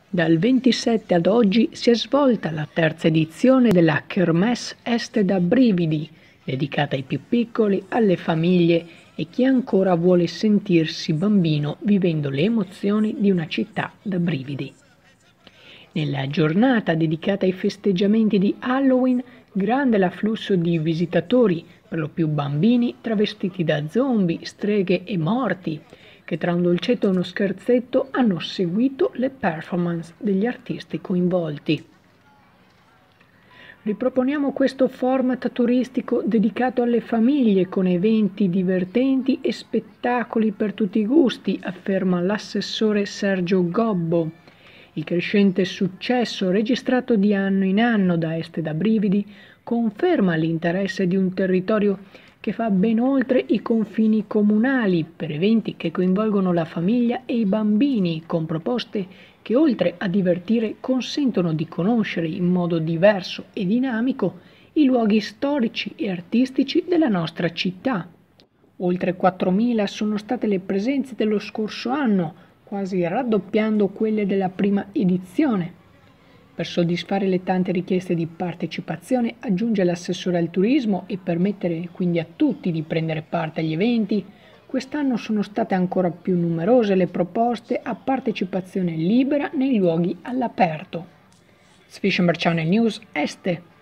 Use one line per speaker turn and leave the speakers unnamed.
Dal 27 ad oggi si è svolta la terza edizione della Kermesse Este da Brividi, dedicata ai più piccoli, alle famiglie e chi ancora vuole sentirsi bambino vivendo le emozioni di una città da brividi. Nella giornata dedicata ai festeggiamenti di Halloween, grande l'afflusso di visitatori, per lo più bambini travestiti da zombie, streghe e morti, che tra un dolcetto e uno scherzetto hanno seguito le performance degli artisti coinvolti. Riproponiamo questo format turistico dedicato alle famiglie con eventi divertenti e spettacoli per tutti i gusti, afferma l'assessore Sergio Gobbo. Il crescente successo registrato di anno in anno da Este da Brividi conferma l'interesse di un territorio che fa ben oltre i confini comunali per eventi che coinvolgono la famiglia e i bambini, con proposte che oltre a divertire consentono di conoscere in modo diverso e dinamico i luoghi storici e artistici della nostra città. Oltre 4.000 sono state le presenze dello scorso anno, quasi raddoppiando quelle della prima edizione. Per soddisfare le tante richieste di partecipazione, aggiunge l'assessore al turismo, e permettere quindi a tutti di prendere parte agli eventi, quest'anno sono state ancora più numerose le proposte a partecipazione libera nei luoghi all'aperto. Svischenberg Channel News Este.